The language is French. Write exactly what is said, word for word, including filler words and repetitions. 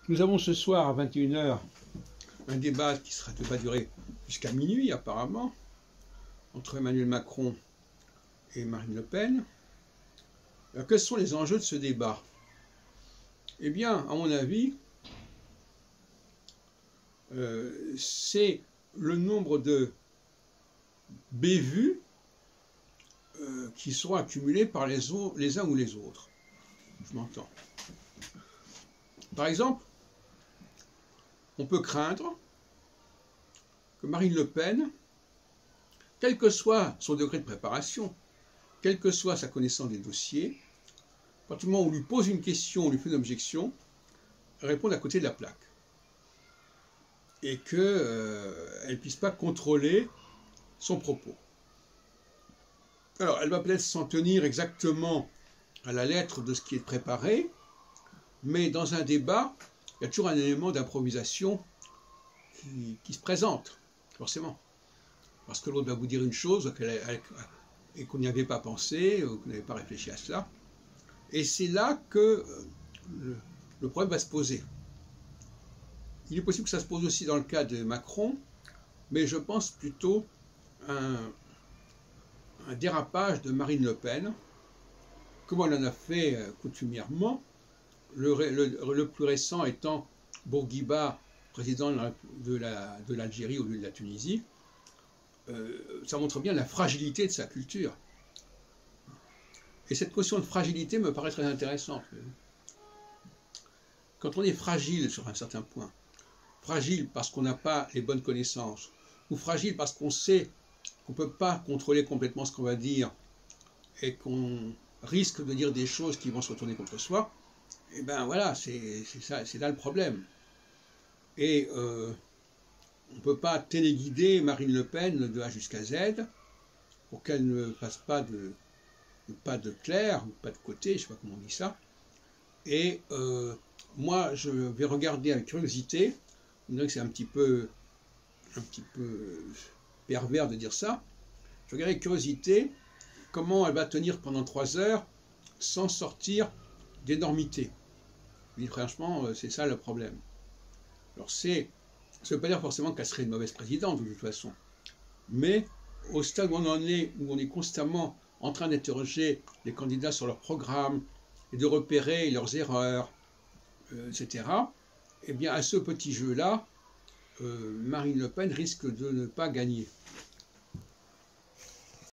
Nous avons ce soir à vingt et une heures un débat qui sera, devra durer jusqu'à minuit apparemment, entre Emmanuel Macron et Marine Le Pen. Alors, quels sont les enjeux de ce débat? Eh bien, à mon avis, euh, c'est le nombre de bévues euh, qui seront accumulés par les, les uns ou les autres. Je m'entends. Par exemple, on peut craindre que Marine Le Pen, quel que soit son degré de préparation, quelle que soit sa connaissance des dossiers, à partir du moment où on lui pose une question, on lui fait une objection, elle réponde à côté de la plaque. Et qu'elle euh, ne puisse pas contrôler son propos. Alors, elle va peut-être s'en tenir exactement à la lettre de ce qui est préparé, mais dans un débat, il y a toujours un élément d'improvisation qui, qui se présente, forcément. Parce que l'autre va vous dire une chose qu'elle, elle, et qu'on n'y avait pas pensé, ou qu'on n'avait pas réfléchi à cela. Et c'est là que le, le problème va se poser. Il est possible que ça se pose aussi dans le cas de Macron, mais je pense plutôt à un, un dérapage de Marine Le Pen, comme on en a fait coutumièrement, le, le, le plus récent étant Bourguiba, président de l'Algérie au lieu de la Tunisie. Euh, ça montre bien la fragilité de sa culture. Et cette notion de fragilité me paraît très intéressante. Quand on est fragile sur un certain point, fragile parce qu'on n'a pas les bonnes connaissances, ou fragile parce qu'on sait qu'on ne peut pas contrôler complètement ce qu'on va dire, et qu'on risque de dire des choses qui vont se retourner contre soi, et bien voilà, c'est ça, c'est là le problème. Et euh, on ne peut pas téléguider Marine Le Pen de A jusqu'à Z pour qu'elle ne fasse pas de, de pas de clair, ou pas de côté, je ne sais pas comment on dit ça. Et euh, moi, je vais regarder avec curiosité, on dirait que c'est un petit peu un petit peu pervers de dire ça, je regarde avec curiosité comment elle va tenir pendant trois heures sans sortir d'énormité. Oui, franchement, c'est ça le problème. Alors c'est, ça ne veut pas dire forcément qu'elle serait une mauvaise présidente de toute façon, mais au stade où on en est, où on est constamment en train d'interroger les candidats sur leur programme et de repérer leurs erreurs, euh, et cetera, eh bien à ce petit jeu-là, euh, Marine Le Pen risque de ne pas gagner.